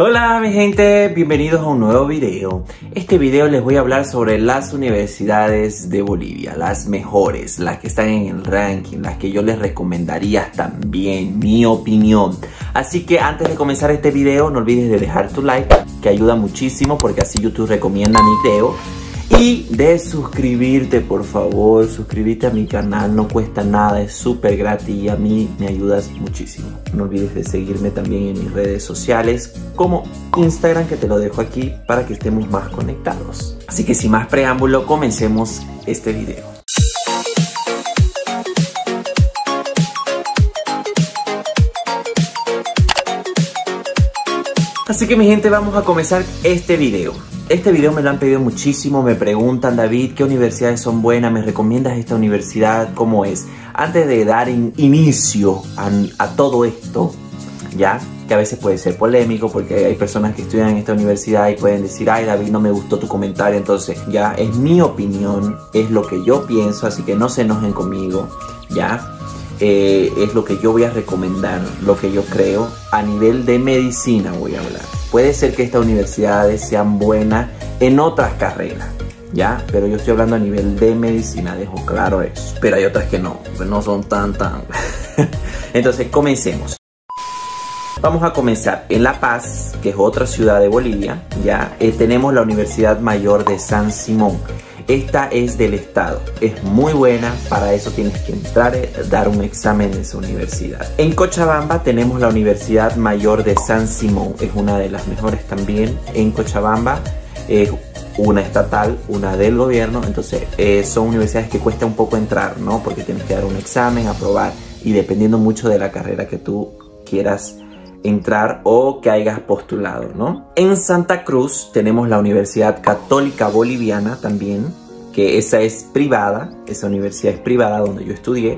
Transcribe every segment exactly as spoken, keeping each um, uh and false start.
Hola mi gente, bienvenidos a un nuevo video. Este video les voy a hablar sobre las universidades de Bolivia, las mejores, las que están en el ranking, las que yo les recomendaría también, mi opinión. Así que antes de comenzar este video, no olvides de dejar tu like, que ayuda muchísimo porque así YouTube recomienda mi video. Y de suscribirte, por favor, suscríbete a mi canal, no cuesta nada, es súper gratis y a mí me ayudas muchísimo. No olvides de seguirme también en mis redes sociales como Instagram, que te lo dejo aquí para que estemos más conectados. Así que sin más preámbulo, comencemos este video. Así que mi gente, vamos a comenzar este video. Este video me lo han pedido muchísimo, me preguntan: David, ¿qué universidades son buenas? ¿Me recomiendas esta universidad? ¿Cómo es? Antes de dar in inicio a, a todo esto, ya, que a veces puede ser polémico porque hay personas que estudian en esta universidad y pueden decir: ay David, no me gustó tu comentario. Entonces ya es mi opinión, es lo que yo pienso, así que no se enojen conmigo, ya. Eh, es lo que yo voy a recomendar, lo que yo creo. A nivel de medicina voy a hablar. Puede ser que estas universidades sean buenas en otras carreras, ¿ya? Pero yo estoy hablando a nivel de medicina, dejo claro eso. Pero hay otras que no, que no son tan tan... Entonces, comencemos. Vamos a comenzar en La Paz, que es otra ciudad de Bolivia, ¿ya? Eh, tenemos la Universidad Mayor de San Simón. Esta es del estado, es muy buena, para eso tienes que entrar, dar un examen en esa universidad. En Cochabamba tenemos la Universidad Mayor de San Simón, es una de las mejores también en Cochabamba, es una estatal, una del gobierno, entonces eh, son universidades que cuesta un poco entrar, ¿no? Porque tienes que dar un examen, aprobar, y dependiendo mucho de la carrera que tú quieras entrar o que hayas postulado, ¿no? En Santa Cruz tenemos la Universidad Católica Boliviana también, que esa es privada, esa universidad es privada donde yo estudié.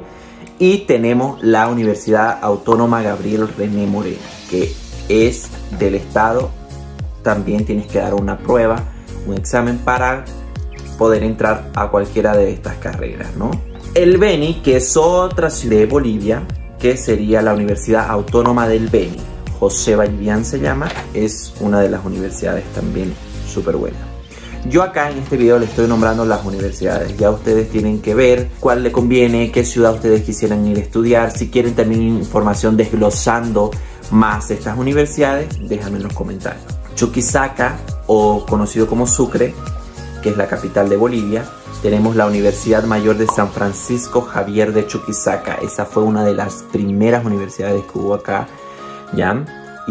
Y tenemos la Universidad Autónoma Gabriel René Moreno, que es del estado. También tienes que dar una prueba, un examen para poder entrar a cualquiera de estas carreras, ¿no? El Beni, que es otra ciudad de Bolivia, que sería la Universidad Autónoma del Beni. José Vallivian se llama, es una de las universidades también súper buena. Yo acá en este video les estoy nombrando las universidades, ya ustedes tienen que ver cuál le conviene, qué ciudad ustedes quisieran ir a estudiar. Si quieren también información desglosando más estas universidades, déjame en los comentarios. Chuquisaca, o conocido como Sucre, que es la capital de Bolivia, tenemos la Universidad Mayor de San Francisco Javier de Chuquisaca. Esa fue una de las primeras universidades que hubo acá, ¿ya?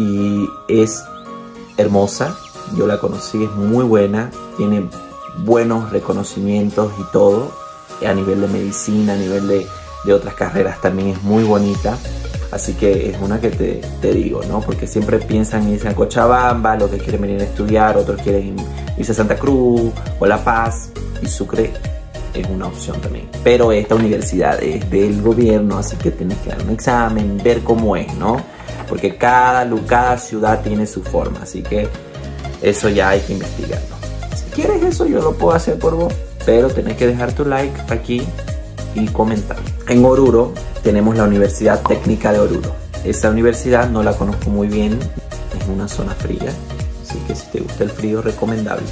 Y es hermosa, yo la conocí, es muy buena, tiene buenos reconocimientos y todo, a nivel de medicina, a nivel de, de otras carreras también es muy bonita. Así que es una que te, te digo, ¿no? Porque siempre piensan irse a Cochabamba, los que quieren venir a estudiar, otros quieren irse a Santa Cruz o La Paz, y Sucre es una opción también. Pero esta universidad es del gobierno, así que tienes que dar un examen, ver cómo es, ¿no? Porque cada, cada ciudad tiene su forma, así que eso ya hay que investigarlo. Si quieres eso, yo lo puedo hacer por vos, pero tenés que dejar tu like aquí y comentar. En Oruro tenemos la Universidad Técnica de Oruro. Esa universidad no la conozco muy bien, es una zona fría, así que si te gusta el frío, recomendable.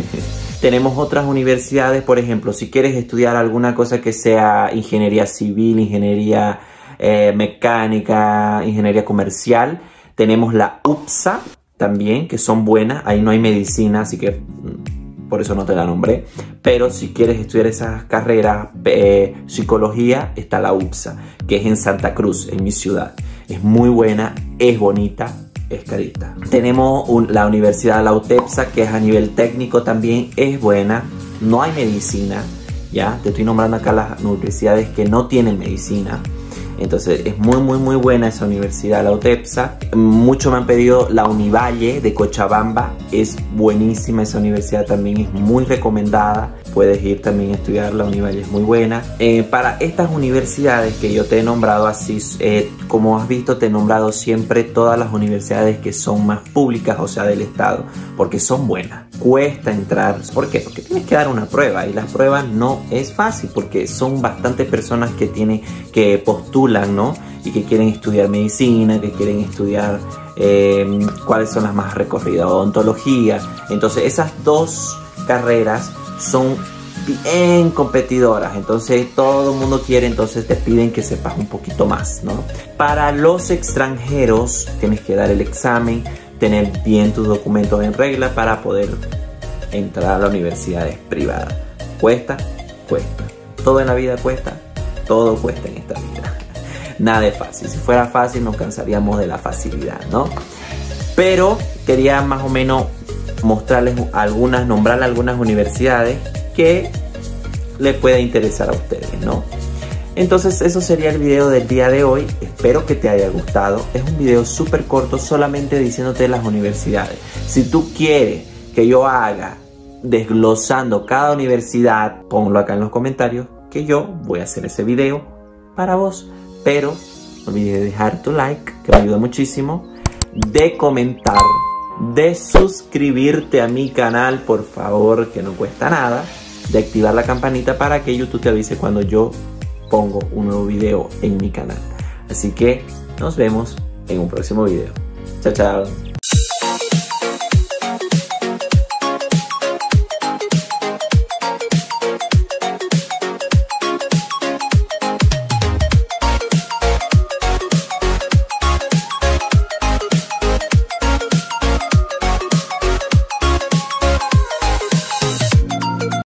Tenemos otras universidades, por ejemplo, si quieres estudiar alguna cosa que sea ingeniería civil, ingeniería eh, mecánica, ingeniería comercial, tenemos la U P S A también, que son buenas. Ahí no hay medicina, así que por eso no te la nombré. Pero si quieres estudiar esas carreras, eh, psicología, está la U P S A, que es en Santa Cruz, en mi ciudad. Es muy buena, es bonita, es carita. Tenemos un, la Universidad La UTEPSA, que es a nivel técnico también, es buena. No hay medicina, ya. Te estoy nombrando acá las universidades que no tienen medicina. Entonces es muy muy muy buena esa universidad, la UTEPSA. Mucho me han pedido la Univalle de Cochabamba, es buenísima esa universidad también, es muy recomendada. Puedes ir también a estudiar, la Univalle es muy buena. Eh, para estas universidades que yo te he nombrado así, eh, como has visto, te he nombrado siempre todas las universidades que son más públicas, o sea del estado, porque son buenas. Cuesta entrar, ¿por qué? Porque tienes que dar una prueba y las pruebas no es fácil porque son bastantes personas que tienen, que postulan, ¿no? Y que quieren estudiar medicina, que quieren estudiar eh, cuáles son las más recorridas, odontología. Entonces esas dos carreras son bien competidoras, entonces todo el mundo quiere, entonces te piden que sepas un poquito más, ¿no? Para los extranjeros tienes que dar el examen, tener bien tus documentos en regla para poder entrar a la universidad privada. Cuesta, cuesta. Todo en la vida cuesta, todo cuesta en esta vida. Nada es fácil. Si fuera fácil nos cansaríamos de la facilidad, ¿no? Pero quería más o menos mostrarles algunas, nombrarles algunas universidades que les pueda interesar a ustedes, ¿no? Entonces eso sería el video del día de hoy. Espero que te haya gustado. Es un video súper corto, solamente diciéndote las universidades. Si tú quieres que yo haga desglosando cada universidad, ponlo acá en los comentarios, que yo voy a hacer ese video para vos. Pero no olvides de dejar tu like, que me ayuda muchísimo, de comentar, de suscribirte a mi canal, por favor, que no cuesta nada, de activar la campanita para que YouTube te avise cuando yo pongo un nuevo video en mi canal. Así que nos vemos en un próximo video. Chao, chao.